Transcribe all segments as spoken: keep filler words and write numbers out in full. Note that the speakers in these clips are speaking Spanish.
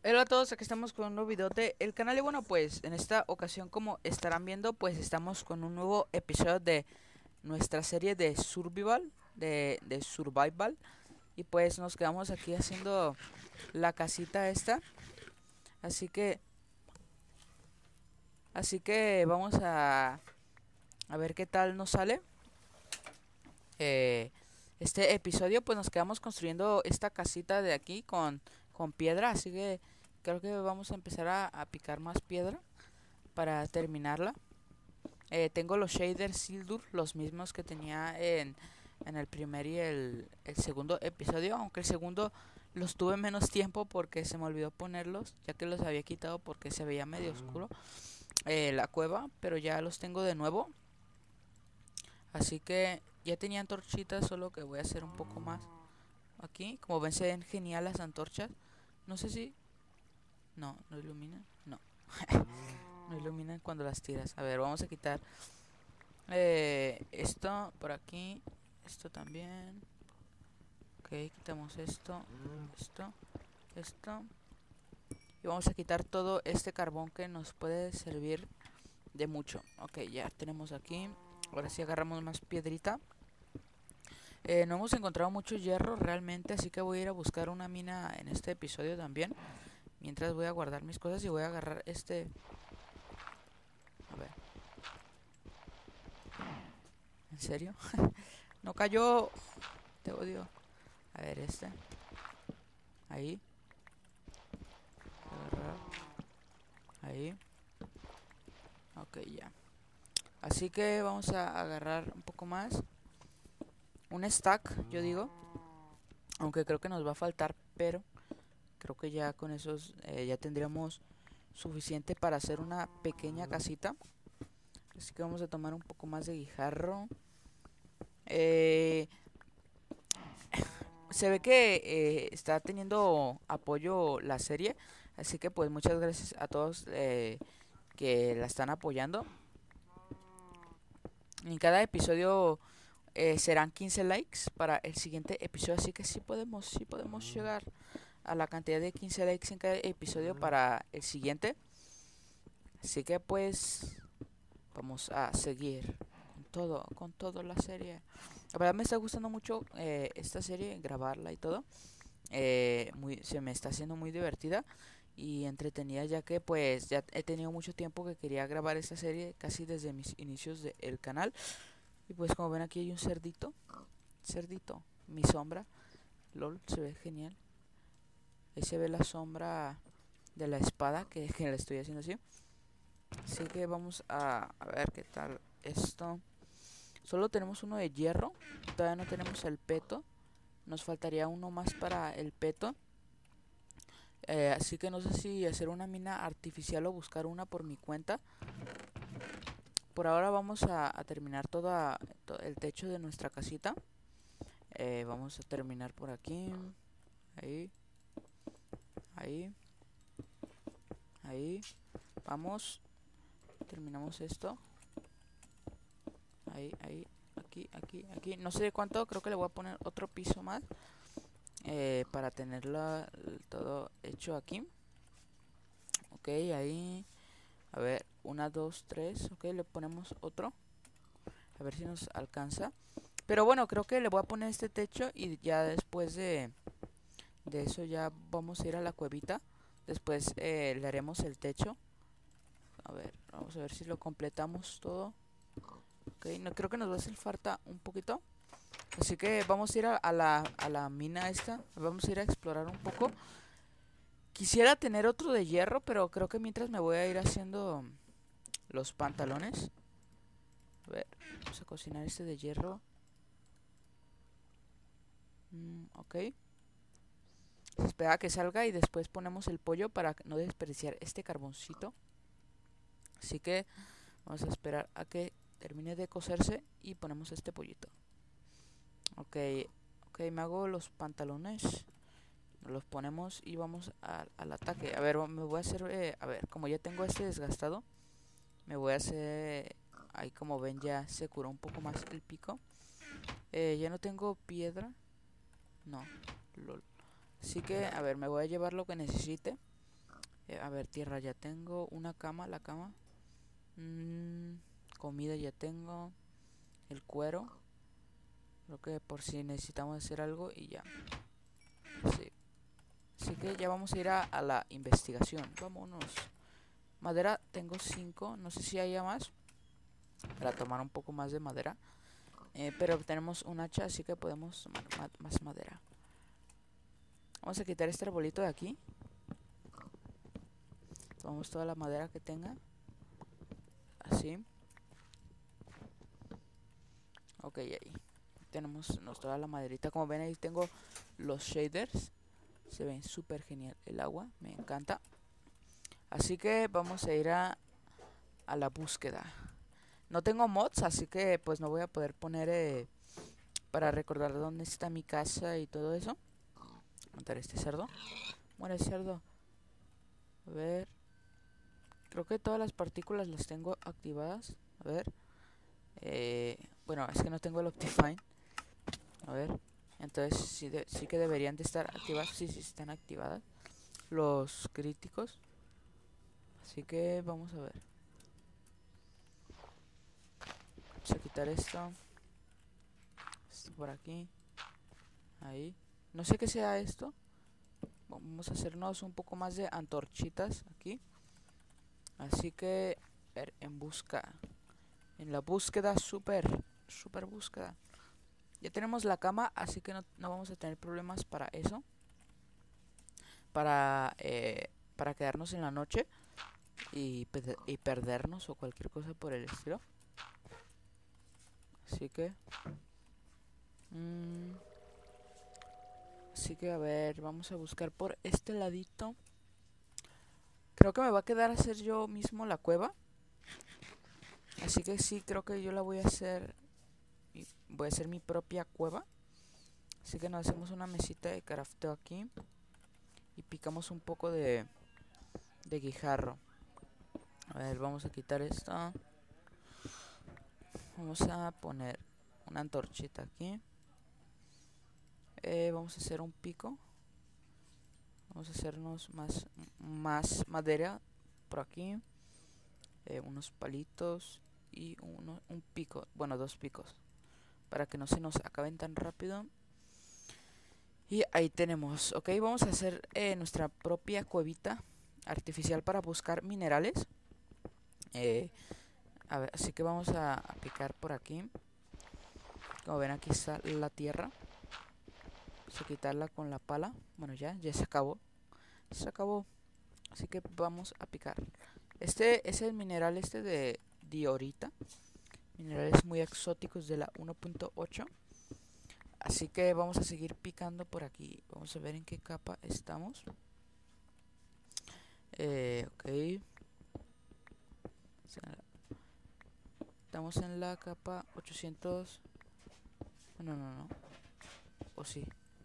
Hola a todos, aquí estamos con un nuevo video de el canal y bueno pues en esta ocasión como estarán viendo pues estamos con un nuevo episodio de nuestra serie de survival, de, de survival y pues nos quedamos aquí haciendo la casita esta, así que así que vamos a, a ver qué tal nos sale eh, este episodio. Pues nos quedamos construyendo esta casita de aquí con, con piedra, así que creo que vamos a empezar a, a picar más piedra para terminarla. Eh, tengo los shaders Sildur, los mismos que tenía en, en el primer y el, el segundo episodio, aunque el segundo los tuve menos tiempo porque se me olvidó ponerlos, ya que los había quitado porque se veía medio oscuro eh, la cueva, pero ya los tengo de nuevo. Así que ya tenía antorchitas, solo que voy a hacer un poco más aquí. Como ven, se ven genial las antorchas. No sé si... No, no iluminan. No, no iluminan cuando las tiras. A ver, vamos a quitar Eh, esto por aquí, esto también. Ok, quitamos esto, esto, esto. Y vamos a quitar todo este carbón que nos puede servir de mucho. Ok, ya tenemos aquí. Ahora sí agarramos más piedrita. Eh, no hemos encontrado mucho hierro realmente, así que voy a ir a buscar una mina en este episodio también. Mientras voy a guardar mis cosas y voy a agarrar este... A ver, ¿en serio? No cayó. Te odio. A ver, este. Ahí. Agarrar. Ahí. Ok, ya. Así que vamos a agarrar un poco más. Un stack, yo digo. Aunque creo que nos va a faltar, pero creo que ya con esos eh, ya tendríamos suficiente para hacer una pequeña casita. Así que vamos a tomar un poco más de guijarro. Eh, se ve que eh, está teniendo apoyo la serie. Así que pues muchas gracias a todos eh, que la están apoyando. En cada episodio eh, serán quince likes para el siguiente episodio. Así que sí podemos, sí podemos llegar a la cantidad de quince likes en cada episodio para el siguiente. Así que pues vamos a seguir con todo, con todo la serie. La verdad me está gustando mucho eh, esta serie, grabarla y todo. Eh, muy, se me está haciendo muy divertida y entretenida, ya que pues ya he tenido mucho tiempo que quería grabar esta serie casi desde mis inicios del canal. Y pues como ven aquí hay un cerdito, cerdito, mi sombra, lol, se ve genial. Ahí se ve la sombra de la espada que, que le estoy haciendo así. Así que vamos a, a ver qué tal esto. Solo tenemos uno de hierro, todavía no tenemos el peto. Nos faltaría uno más para el peto. Eh, así que no sé si hacer una mina artificial o buscar una por mi cuenta. Por ahora vamos a, a terminar todo, todo el techo de nuestra casita. Eh, vamos a terminar por aquí. Ahí. Ahí. Ahí. Vamos. Terminamos esto. Ahí, ahí. Aquí, aquí, aquí. No sé de cuánto. Creo que le voy a poner otro piso más. Eh, para tenerlo todo hecho aquí. Ok, ahí. A ver, una, dos, tres. Ok, le ponemos otro. A ver si nos alcanza. Pero bueno, creo que le voy a poner este techo. Y ya después de, de eso ya vamos a ir a la cuevita. Después eh, le haremos el techo. A ver, vamos a ver si lo completamos todo. Ok, no, creo que nos va a hacer falta un poquito. Así que vamos a ir a, a, la, a la mina esta. Vamos a ir a explorar un poco. Quisiera tener otro de hierro, pero creo que mientras me voy a ir haciendo los pantalones. A ver, vamos a cocinar este de hierro. Mm, ok. Se espera a que salga y después ponemos el pollo para no desperdiciar este carboncito. Así que vamos a esperar a que termine de cocerse y ponemos este pollito. Ok, ok, me hago los pantalones. Los ponemos y vamos a, al ataque. A ver, me voy a hacer, eh, a ver, como ya tengo este desgastado, me voy a hacer, ahí como ven ya se curó un poco más el pico. Eh, ya no tengo piedra, no, lol. Así que, a ver, me voy a llevar lo que necesite. Eh, a ver, tierra ya tengo. Una cama, la cama. Mm, comida ya tengo. El cuero. Creo que por si necesitamos hacer algo y ya. Sí. Así que ya vamos a ir a, a la investigación. Vámonos. Madera tengo cinco. No sé si haya más. Para tomar un poco más de madera. Eh, pero tenemos un hacha, así que podemos tomar ma más madera. Vamos a quitar este arbolito de aquí. Tomamos toda la madera que tenga. Así. Ok, ahí. Tenemos nos, toda la maderita. Como ven, ahí tengo los shaders. Se ven súper genial el agua. Me encanta. Así que vamos a ir a, a la búsqueda. No tengo mods, así que pues no voy a poder poner eh, para recordar dónde está mi casa y todo eso. Matar este cerdo. Muere el cerdo. A ver. Creo que todas las partículas las tengo activadas. A ver. Eh, bueno, es que no tengo el Optifine. A ver. Entonces sí, de, sí que deberían de estar activadas. Sí, sí están activadas. Los críticos. Así que vamos a ver. Vamos a quitar esto. Esto por aquí. Ahí. No sé qué sea esto. Vamos a hacernos un poco más de antorchitas aquí. Así que ver, en busca. En la búsqueda, super, super búsqueda. Ya tenemos la cama, así que no, no vamos a tener problemas para eso. Para, eh, para quedarnos en la noche y, y perdernos o cualquier cosa por el estilo. Así que... Mmm, así que a ver, vamos a buscar por este ladito. Creo que me va a quedar a hacer yo mismo la cueva. Así que sí, creo que yo la voy a hacer. Voy a hacer mi propia cueva. Así que nos hacemos una mesita de crafteo aquí. Y picamos un poco de, de guijarro. A ver, vamos a quitar esto. Vamos a poner una antorchita aquí. Eh, vamos a hacer un pico. Vamos a hacernos más, más madera por aquí. Eh, unos palitos y uno, un pico. Bueno, dos picos. Para que no se nos acaben tan rápido. Y ahí tenemos. Ok, vamos a hacer eh, nuestra propia cuevita artificial para buscar minerales. Eh, a ver, así que vamos a, a picar por aquí. Como ven, aquí está la tierra. Vamos a quitarla con la pala. Bueno, ya, ya se acabó. Se acabó. Así que vamos a picar. Este es el mineral este de diorita. Minerales muy exóticos de la uno punto ocho. Así que vamos a seguir picando por aquí. Vamos a ver en qué capa estamos. Eh, ok. Estamos en la capa ochocientos. No, no, no. O sí.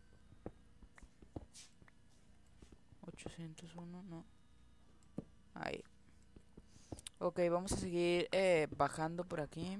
ochocientos uno, no. Ahí. Ok, vamos a seguir eh, bajando por aquí.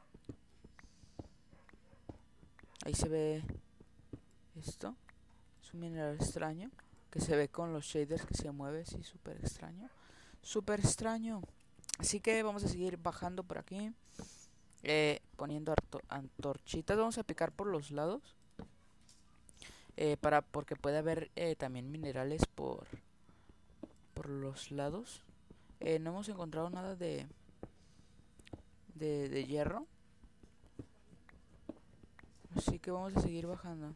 Ahí se ve esto. Es un mineral extraño. Que se ve con los shaders que se mueve. Sí, súper extraño. Súper extraño. Así que vamos a seguir bajando por aquí. Eh, poniendo antorchitas. Vamos a picar por los lados. Eh, para, porque puede haber eh, también minerales por, por los lados. Eh, no hemos encontrado nada de, de, de hierro. Así que vamos a seguir bajando.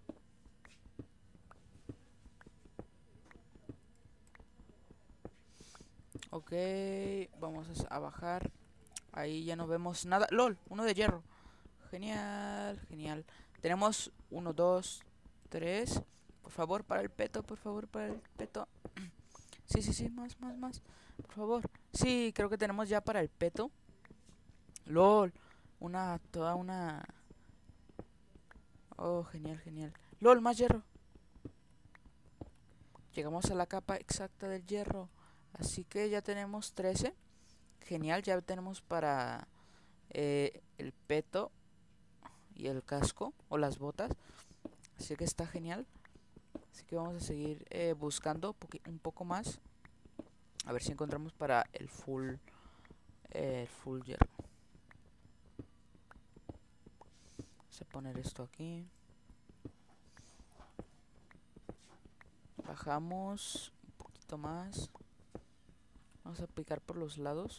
Ok, vamos a bajar. Ahí ya no vemos nada. ¡Lol! Uno de hierro. Genial, genial. Tenemos uno, dos, tres. Por favor, para el peto, por favor, para el peto. Sí, sí, sí, más, más, más. Por favor. Sí, creo que tenemos ya para el peto. ¡Lol! Una, toda una... Oh, genial, genial. ¡Lol! Más hierro. Llegamos a la capa exacta del hierro. Así que ya tenemos trece. Genial, ya tenemos para eh, el peto y el casco o las botas. Así que está genial. Así que vamos a seguir eh, buscando un poco más. A ver si encontramos para el full, eh, el full hierro. Vamos a poner esto aquí. Bajamos un poquito más. Vamos a picar por los lados.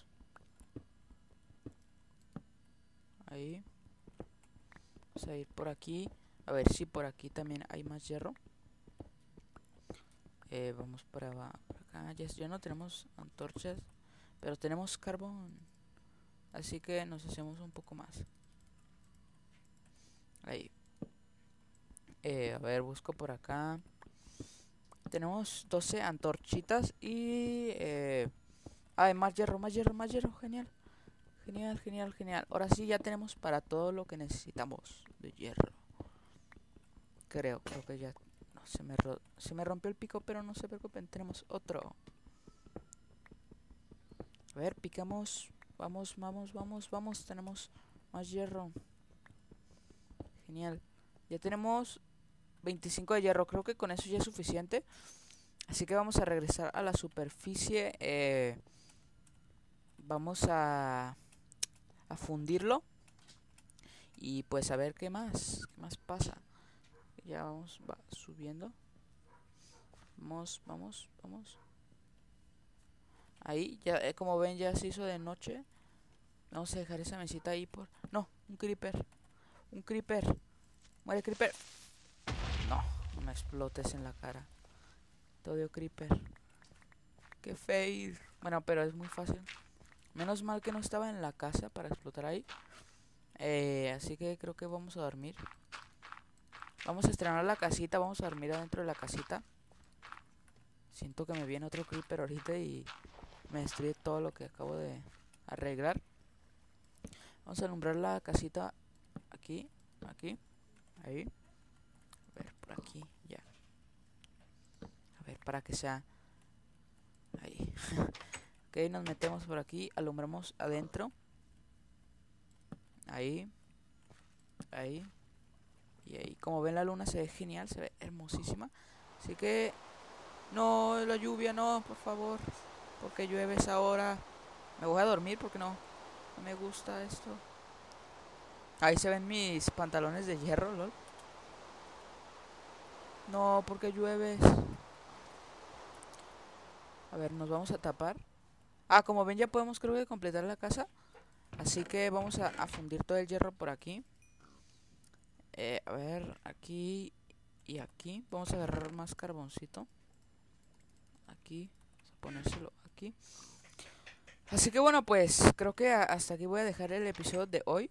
Ahí. Vamos a ir por aquí. A ver si por aquí también hay más hierro. Eh, vamos para, para acá. Ya, ya no tenemos antorchas, pero tenemos carbón. Así que nos hacemos un poco más. Ahí. Eh, a ver, busco por acá. Tenemos doce antorchitas y... Eh, ah, más hierro, más hierro, más hierro. Genial. Genial, genial, genial. Ahora sí ya tenemos para todo lo que necesitamos de hierro. Creo, creo que ya... No, se me, ro se me rompió el pico, pero no se preocupen. Tenemos otro. A ver, picamos. Vamos, vamos, vamos, vamos. Tenemos más hierro. Genial. Ya tenemos veinticinco de hierro. Creo que con eso ya es suficiente. Así que vamos a regresar a la superficie. Eh, vamos a, a fundirlo. Y pues a ver qué más. ¿Qué más pasa? Ya vamos, va subiendo. Vamos, vamos, vamos. Ahí, ya eh, como ven ya se hizo de noche. Vamos a dejar esa mesita ahí por... No, un creeper. Un creeper. Muere creeper. No, no me explotes en la cara. Te odio creeper. Qué fail. Bueno, pero es muy fácil. Menos mal que no estaba en la casa para explotar ahí. Eh, así que creo que vamos a dormir. Vamos a estrenar la casita. Vamos a dormir adentro de la casita. Siento que me viene otro creeper ahorita y me destruye todo lo que acabo de arreglar. Vamos a alumbrar la casita aquí, aquí, ahí. A ver, por aquí, ya. A ver, para que sea ahí. Ok, nos metemos por aquí, alumbramos adentro. Ahí, ahí y ahí. Como ven, la luna se ve genial, se ve hermosísima. Así que, no, la lluvia, no, por favor. Porque llueve esa hora. Me voy a dormir porque no, no me gusta esto. Ahí se ven mis pantalones de hierro, lol. No, porque llueves. A ver, nos vamos a tapar. Ah, como ven ya podemos creo que completar la casa. Así que vamos a, a fundir todo el hierro por aquí. Eh, a ver, aquí y aquí. Vamos a agarrar más carboncito. Aquí, vamos a ponérselo aquí. Así que bueno, pues creo que a, hasta aquí voy a dejar el episodio de hoy.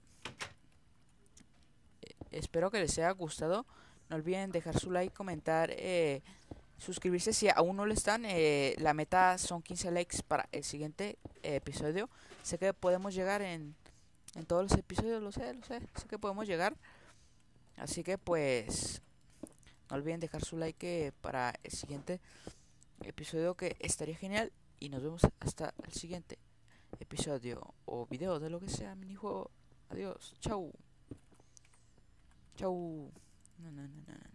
Eh, espero que les haya gustado. No olviden dejar su like, comentar, eh, suscribirse si aún no lo están. Eh, la meta son quince likes para el siguiente eh, episodio. Sé que podemos llegar en, en todos los episodios, lo sé, lo sé. Sé que podemos llegar. Así que pues no olviden dejar su like eh, para el siguiente episodio, que estaría genial. Y nos vemos hasta el siguiente episodio o video de lo que sea, minijuego. Adiós, chau. Chau. No, no, no, no, no.